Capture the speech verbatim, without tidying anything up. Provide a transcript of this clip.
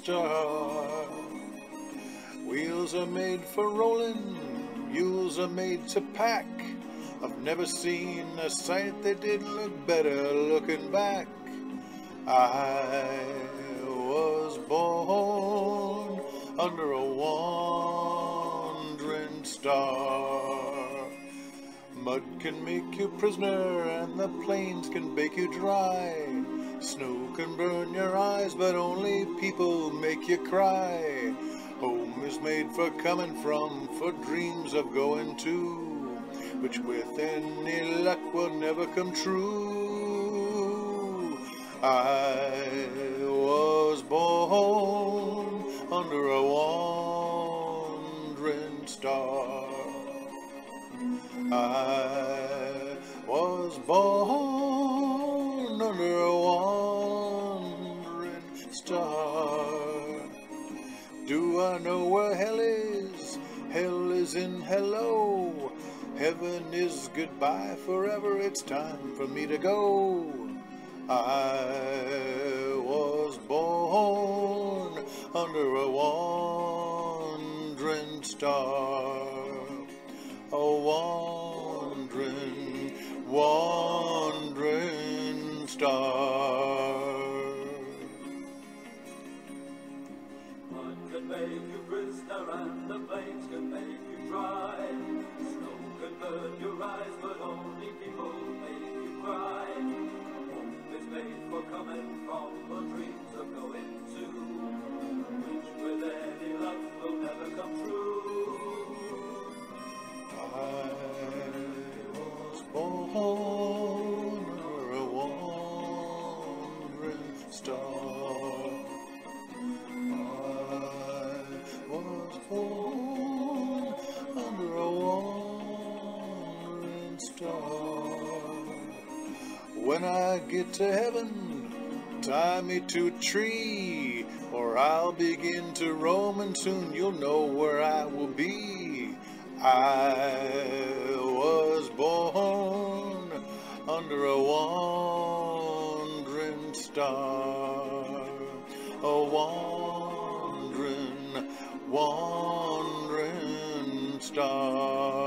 star. Wheels are made for rolling, mules are made to pack. I've never seen a sight that did look better looking back. I was born under a wandering star. Mud can make you prisoner and the plains can bake you dry. Snow can burn your eyes but only people make you cry. Home is made for coming from, for dreams of going to, which with any luck will never come true. I was born under a wand'ring star. I was born under a wand'ring star. Do I know where hell is? Hell is in hello. Heaven is goodbye forever. It's time for me to go. I was born under a wand'ring star. A wand'ring, wand'ring star. Mud can make you prisoner and the flames can make you dry. Snow can burn your eyes but only people make you cry. Home is made for coming from, for dreams of going to, which with any luck will never come true. I was born under a wand'ring star. I was born under a wand'ring star. When I get to heaven, tie me to a tree, or I'll begin to roam and soon you'll know where I will be. I was born under a wand'ring star, a wand'ring, wand'ring star.